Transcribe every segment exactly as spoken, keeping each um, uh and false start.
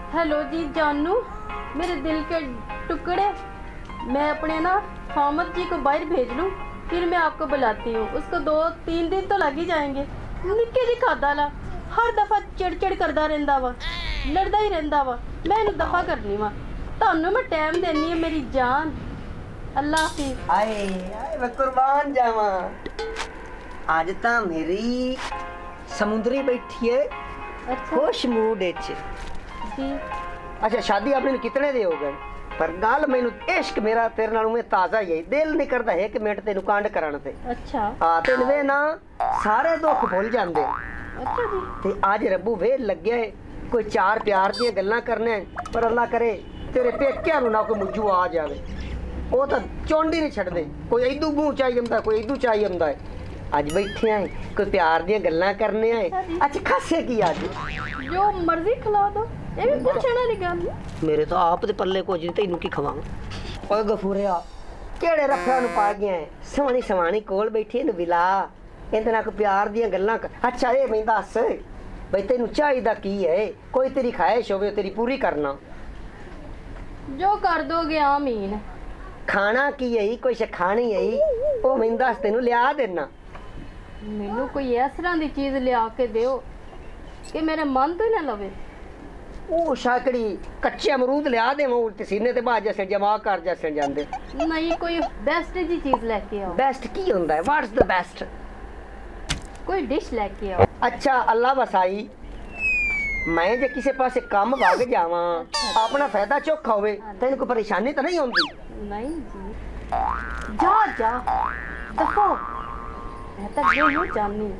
Hello जी जानू, मेरे दिल के टुकड़े, मैं अपने ना हामिद जी को बाहर भेज लूँ, फिर मैं आपको बुलाती हूँ। उसको दो तीन दिन तो लग ही जाएंगे। निक्के जी खादा ला हर दफा चिड़ चिड़ करता रहिंदा वा, लड़दा ही रहिंदा वा। मैं इन्हू दफा करनी वा। तुहानू मैं टाइम देनी है मेरी जान। अल्लाह हाफिज़। आए आए मैं कुर्बान जावा। आज ता मेरी समुंदरी बैठी है। अच्छा खुश मूड जी। अच्छा शादी आपने कितने दे हो गए? पर गल मैनू इश्क मेरा तेरे नालों में ताज़ा ही है। दिल नहीं करता है कि मिनट तेनू कांड कराने ते। अच्छा हाँ तेन वे ना सारे दुख भुल जाते। अच्छा जी। ते आज रब्बू वेल लग्या है कोई चार प्यार दी गल्लां करने, पर अल्लाह करे तेरे पेकियां नूं ना कोई मुंजू आ जावे। वो तो चौंडी नहीं छड्डदे, कोई इदू मूँह चाहिए होंदा, कोई इदू चाहिए होंदा है। अज बैठे आए कोई प्यार दी गल्लां करने आए। अच्छा खासे की अज जो मर्जी खिला दो, ये भी पूछने वाली गल। मेरे तो आप दे पल्ले कुछ नहीं, तैनू की खवावां। ओए गफूरिया केड़े रफिया नूं पा गया है? सवानी सवानी कोल बैठी नूं विला इहदे नाल प्यार दी गल्लां। अच्छा ये मैं दस बई तैनू चाहिदा की है? कोई तेरी ख्वाहिश होवे तेरी पूरी करना। जो कर दोगे आमीन। खाना की है? कोई शे खानी है? ओ मैं दस तैनू लिया देना। मैनू कोई इस तरह की चीज लिया के दियो कि मेरे मन तो ही ना लवे। ओ शाकड़ी कच्चे अमरूद लिया दे वो सीने ते बाज जैसे जमा कर जैसे जांदे। नहीं कोई बेस्ट जी चीज लेके आओ। बेस्ट की होंदा है? What's the best? कोई डिश लेके आओ। अच्छा अल्लाह बसाई मैं जे किसी पास काम भाग जावा अपना फायदा चौखा होवे तेन कोई परेशानी तो नहीं होंदी? नहीं जी जा जा दफो, मैं तो ये जाननी।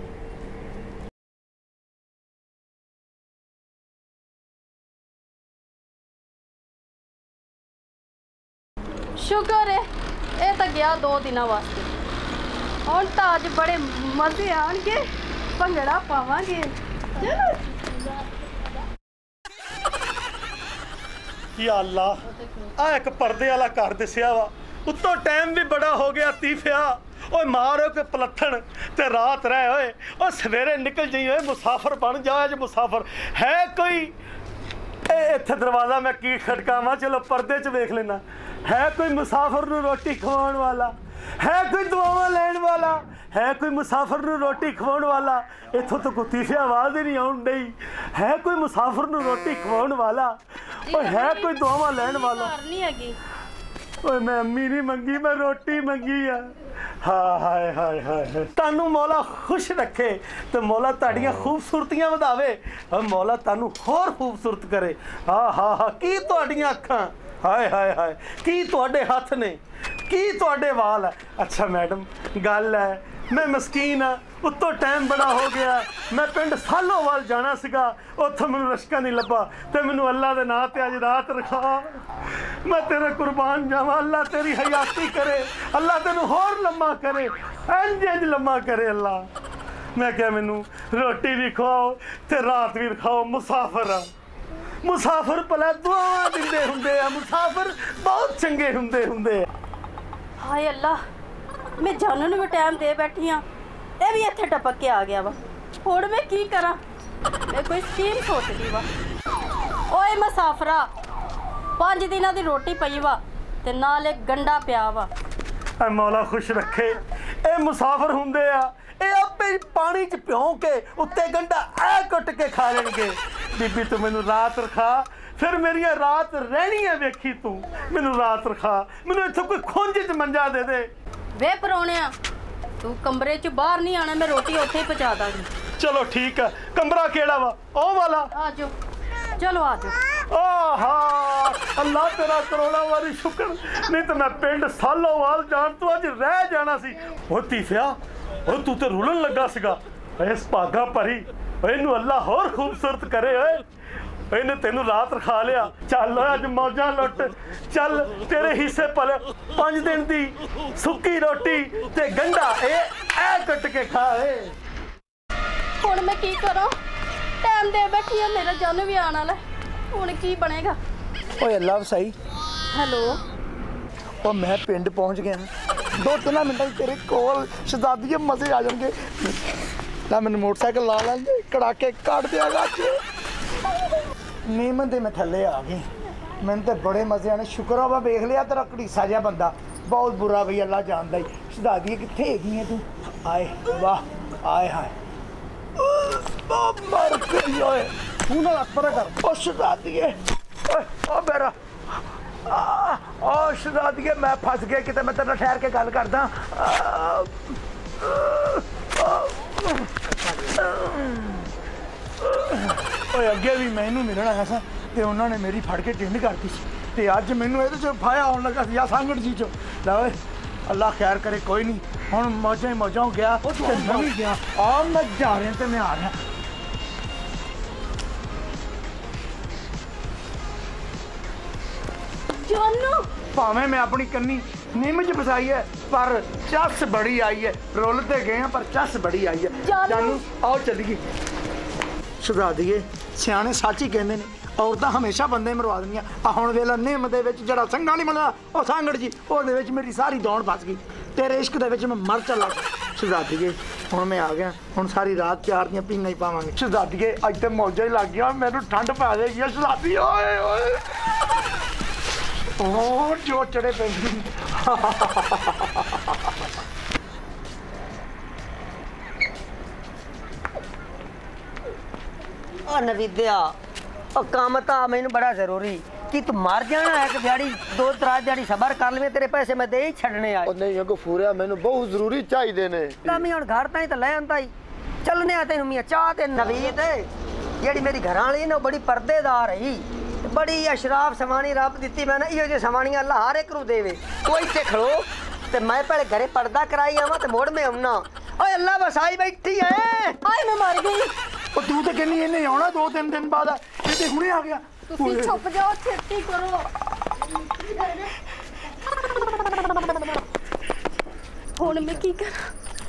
शुक्र है ये तो गया दो दिनों वास्ते। हुण तो अज बड़े मजे आएंगे, भंगड़ा पावांगे। चलो या अल्लाह आ एक पर्दे वाला घर दिसिया वा, उत्तों टाइम भी बड़ा हो गया तीफिया। ओए मारो के पलथन ते रात रह होए ओ सवेरे निकल जाइए मुसाफर बन जाओ। अज मुसाफर है कोई? इत्थे दरवाजा मैं की खटकावां, चलो पर्दे च वेख लेना। है कोई मुसाफर नूं रोटी खवाउण वाला? है कोई दुआवां लैण वाला? है कोई मुसाफर नूं रोटी खवाउण वाला? इत्थों तो कोई तीफी आवाज़ ही नहीं आउण डई। है कोई मुसाफर नूं रोटी खवाउण वाला? ओए है कोई दुआवां लैण वाला? ओए मैं अम्मी नहीं मंगी, मैं रोटी मंगी है। हाँ हाय हाय हाय तानू मौला खुश रखे तो मौला ताड़ियां खूबसूरतियां वधावे और मौला तानू होर खूबसूरत करे। हाँ हाँ हाँ की तुहाड़ियां अखां, हाय हाय हाय की तुहाडे हथ ने, की तुहाडे वाल है। अच्छा मैडम गल है मैं मस्कीन हाँ, उत्तों टाइम बड़ा हो गया। मैं पिंड सालोवाल जाना सीगा, उत्थों मैनू रश्का नहीं लभा ते मैनू अल्लाह दे नां ते अज रात रखा। मैं तेरे कुर्बान जावां, अल्लाह तेरी हयाती करे, अल्लाह तेनू होर लम्मा करे, इंज इंज लम्मा करे अल्लाह। मैं क्या मैनू रोटी भी खवाओ ते रात भी रखाओ। मुसाफर आ मुसाफर भला दुआवां दिंदे हुंदे आ, मुसाफर बहुत चंगे हुंदे हुंदे। हाय अल्लाह मैं जानू नूं भी टाइम दे बैठी हाँ, ये भी इत्थे टपक के आ गया वा। हुण मैं की करा? मैं कोई स्कीम सोचदी वा। ओए मुसाफरा पांच दिनों की रोटी पई वा ते नाल एक गंडा पिया वा। मौला खुश रखे ये मुसाफर हुंदे आ, ये आपे पानी च प्यों के उत्ते गंडा ऐ कुट के खा लेंगे। बीबी तू मैनू रात रखा, फिर मेरिया रात रहनी है वेखी तू। मैनू रात रखा, मैनू इत्थों कोई खुंज च मंजा दे दे। वे परौणिया तू कमरे च बाहर नहीं आना, मैं रोटी उत्थे ही पहुंचा दांगी। चलो ठीक है, कमरा केड़ा वा? ओ वाला। आ जाओ, चलो आ जाओ। आहा अल्लाह तेरा करोड़ा वारी शुक्र, नहीं तो मैं पिंड सालोवाल जान तो अज रह जाना सी। ओ तीफिया ओ तू तो रुलन लगा सीगा, इस भागा भरी इनू अल्लाह होर खूबसूरत करे। ओए इन्हें तेनू रात रखा लिया। चल अज मौजा लुट, चल तेरे हिस्से पर पांच दिन दी सुक्की रोटी ते गंडा ए ऐ कट के खा। हुण मैं की करा? टाइम दे बैठी है, मेरा जानू भी आने वाला, हुण की बनेगा? ओए अल्लाह सही। हेलो ओ मैं पिंड पहुंच गया, दो तीन मिनट तेरे कोल शहजादी मजे आ जाएंगे। ना मैंने मोटरसाइकिल ला लेंगे, कड़ाके काट दिया। नीम दे मैं थल्ले आ गई। मैंने तो बड़े मजे आने, शुक्र होगा वेख लिया तेरा घड़ीसा जिहा बंदा, बहुत बुरा बई अल्लाह जानदा ही। शहजादी कित्थे हैगी है तू? आए वाह आए हाय मर गई ओए, तू ना परे कर। ओ शहजादी ओए ओ मेरा ओ शहजादी मैं फस गया किते, मैं तेरे ठहर के गल करदा। ओए अगे भी मैं इनू मिलना आया सा ते उन्होंने मेरी फड़ के टिंड करती सी ते अज मैनू ये फाया आने लगा या सांगड़ जी चो। लै अल्लाह खैर करे, कोई नहीं हुण मौजा ही मौजा हो गया ते मैं भी गया। आ मैं जा रहा ते मैं आ रहा। जानू भावें मैं अपनी कन्नी निम च फसाई है पर चस बड़ी आई है। रुलते गए हैं पर चस बड़ी आई है। जानू आओ चलिए। शहजादीए सियाने सच ही कहते हैं, औरतां हमेशा बंदे मरवा दिंदियां। आ हुण वेला निम दे विच जिहड़ा संघा नहीं मिलदा ओ सांगड़ जी ओहदे विच मेरी सारी दौड़ फस गई। तेरे इश्क दे विच मैं मर चला। शहजादीए हुण मैं आ गया, हुण सारी रात चार दियां पींगां ही पावांगे। शहजादीए अज ते मौजा ही लग गया, मैनू ठंड पै जाएगी। शहजादी ओए ओए ओ जो चढ़े पे नवीद्या काम तो मैनू बड़ा जरूरी कि तू मर जाना है कि दिहाड़ी दो त्रै दिहाड़ी सबर कर लवे, तेरे पैसे मैं दे ही छड़ने आ। नहीं अगो फूरिया मैनू बहुत जरूरी चाहिए ने। कमी हुण घर ताईं तो ले आंदा ही चलने आ तेनू मियां चाह ते। नवीद जेड़ी मेरी घर वाली ना बड़ी पर्देदार है, बड़ी अशराफ सवानी रब दिती। मैं ना इहो जे सवानियां अल्लाह हर एक नू देवे। तू इत्थे खड़ो ते मैं पहले घरे पर्दा कराई आवां ते मोड़ में आउना। ओए अल्लाह बसाई बैठी है। आए मैं मर गई। ओ तू तो कहनी इन्हें आना दो तीन दिन बाद, ये हुणे आ गया। तुसी छुप जाओ, छेती करो। हुण मैं की करा?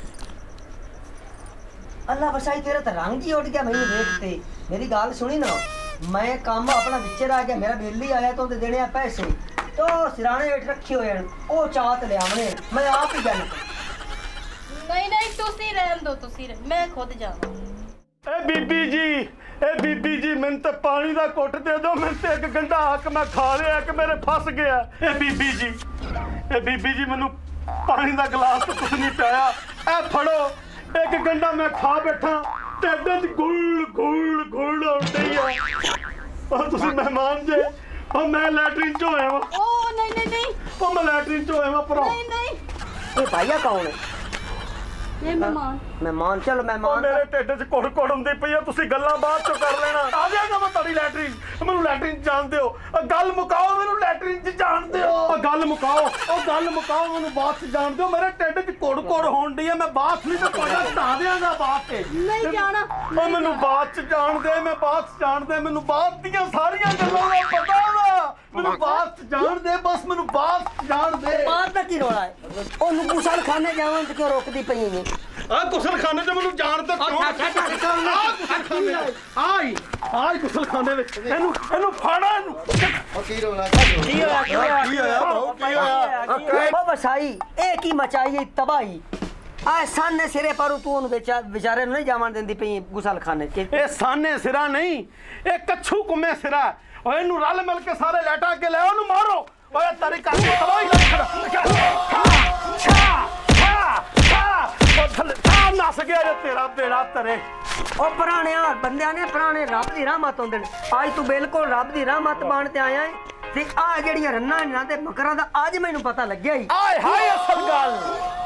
अल्लाह बसाई तेरा तो रंग ही उड़ गया मैनू देखते। मेरी गल सुनी ना, मैं काम अपना विच रह गया, मेरा बिल ही आया तो देने आ पैसे तो सिराने हेठ रखे हुए ओ चात ले आमने, मैं आप ही गल। नहीं नहीं तुसी रहन दो, तुसी रह, मैं खुद जावां। ए बीबी जी ए बीबी जी मैंने तो पानी का घुट दे दो, मैं तो एक गंढा हक मैं खा लिया कि मेरे फस गया। ए बीबी जी ए बीबी जी मैनू पानी का गिलास तो कुछ नहीं पाया। ए फड़ो एक गंढा मैं खा बैठा, ढिड च गुल गुल गुल आउंदी है। और तुसी मेहमान जे और मैं लैटरिन च होया वा। ओ नहीं नहीं नहीं ओ मैं लैटरिन च होया वा भरा। नहीं नहीं ये भैया कौन है? ये मेहमान। मेहमान चलो ਉਹ मेहमान। ਮੇਰੇ ਢਿੱਡ 'ਚ ਕੁੜ ਕੁੜ ਹੁੰਦੀ ਪਈ ਆ, ਤੁਸੀਂ ਗੱਲਾਂ ਬਾਅਦ ਚੋਂ ਕਰ ਲੈਣਾ। ਆ ਜਾਏਗਾ ਮੈਂ ਤੁਹਾਡੀ ਲੈਟਰਿਨ, ਮੈਨੂੰ ਲੈਟਰਿਨ 'ਚ ਜਾਣ ਦਿਓ। ਉਹ ਗੱਲ ਮੁਕਾਓ, ਮੈਨੂੰ ਲੈਟਰਿਨ 'ਚ ਜਾਣ ਦਿਓ। ਉਹ ਗੱਲ ਮੁਕਾਓ ਉਹ ਗੱਲ ਮੁਕਾਓ ਮੈਨੂੰ ਬਾਅਦ 'ਚ ਜਾਣ ਦਿਓ। ਮੇਰੇ ਢਿੱਡ 'ਚ ਕੁੜ ਕੁੜ ਹੋਣ ਡਈ ਆ, ਮੈਂ ਬਾਅਦ ਨਹੀਂ ਤਾਂ ਤੁਹਾਡਾ ਢਾ ਦਿਆਂਗਾ ਬਾਅਦ 'ਤੇ। नहीं जाना। ਉਹ ਮੈਨੂੰ ਬਾਅਦ 'ਚ ਜਾਣ ਦੇ, ਮੈਂ ਬਾਅਦ 'ਚ ਜਾਣ ਦੇ, ਮੈਨੂੰ ਬਾਅਦ ਦੀਆਂ ਸਾਰੀਆਂ ਗੱਲਾਂ ਦਾ ਪਤਾ ਵਾ। ਮੈਨੂੰ ਬਾਅਦ 'ਚ ਜਾਣ ਦੇ, ਬਸ ਮੈਨੂੰ ਬਾਅਦ 'ਚ ਜਾਣ ਦੇ। बात का की रोला है? ओनू गुसल खाने जावन ते क्यों रोकदी पई है? ਆ ਗੁਸਲਖਾਨੇ 'ਚ ਮੈਨੂੰ ਜਾਣ ਤੇ ਕਿਉਂ? ਆ ਗੁਸਲਖਾਨੇ ਆਈ ਆਈ ਗੁਸਲਖਾਨੇ ਵਿੱਚ ਇਹਨੂੰ ਇਹਨੂੰ ਫਾੜਾ ਇਹਨੂੰ। की रोला की होया की होया की होया भाऊ, की होया? ओ बसाई ए की मचाई है तबाही। आ साने सिरे पर तू ओनू बेचा बेचारे ਨੂੰ नहीं जावन देंदी पई गुसल खाने च। ਇਹ ਸਾਨੇ ਸਿਰਾ ਨਹੀਂ, ਇਹ ਕੱਛੂ ਕੁੰਮੇ ਸਿਰਾ। ਓਏ ਇਹਨੂੰ ਰਲ ਮਿਲ ਕੇ ਸਾਰੇ ਲੈਟਾ ਕੇ ਲੈ ਉਹਨੂੰ ਮਾਰੋ। ਓਏ ਤੇਰੀ ਕੱਛੂ ਤਬਾਹੀ ਲੱਗ ਛਾ ਛਾ ਛਾ ਉਹ ਥੱਲੇ ਛਾ ਨਸ ਗਿਆ ਜੇ ਤੇਰਾ ਬੇੜਾ ਤਰੇ। ओ पुराने बंदियां ने पुराने रब दी रहमत होंदे ने। आज तू बिल्कुल रब दी रहमत बन ते आया है ते आ जेड़ियां रन्ना ना ते मकरां दा आज मैनू पता लग्या ही। ਆਏ ਹਾਏ ਅਸਲ ਗੱਲ